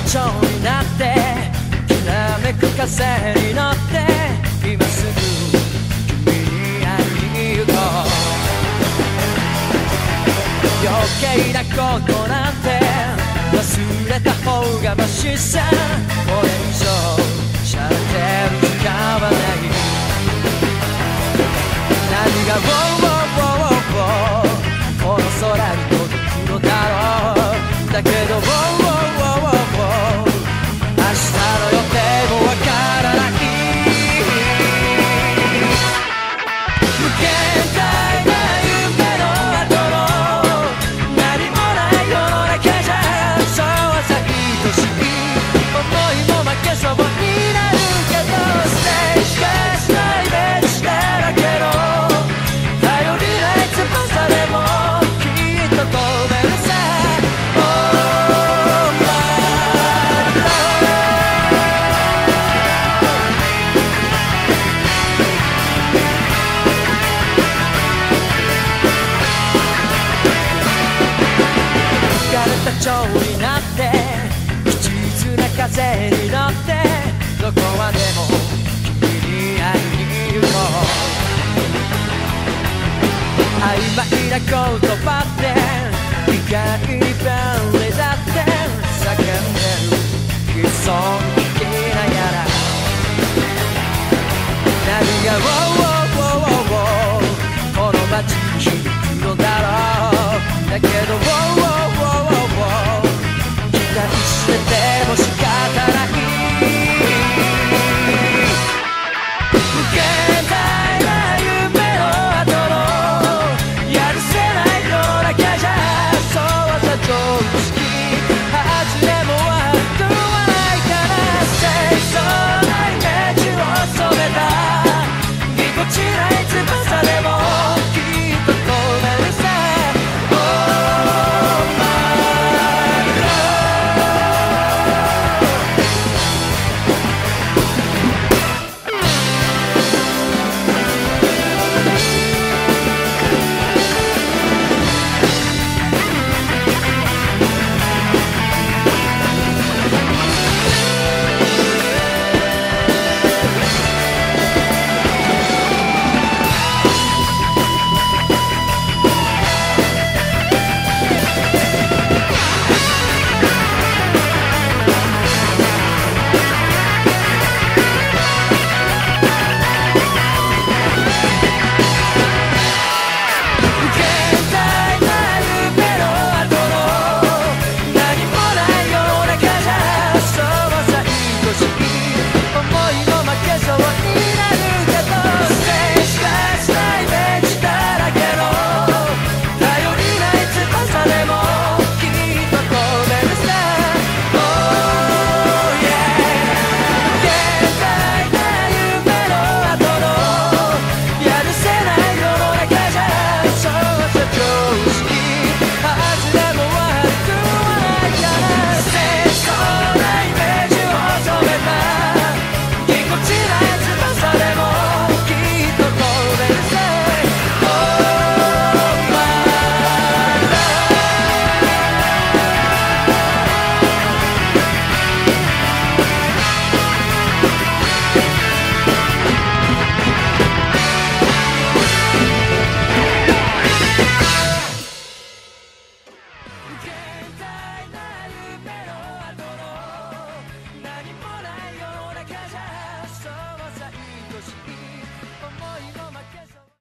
蝶になってきらめく風に乗って今すぐ君に会いに行こう。余計なことなんて忘れた方がマシさ。これ以上しゃれてる時間はない。何が「ウォーウォーウォーウォー」この空に届くのだろう。だけど「ウォーウォーウォーウォーウォー」明日の予定もわからない。無限大な夢の後の何もない世の中じゃそうはさ愛しい思いも負けそうになるけどステージがしないイメージしてだけど頼りない翼でもきっと飛べるさ。蝶になって一途な風に乗ってどこまでも君に会いに行こう。曖昧な言葉って意外に便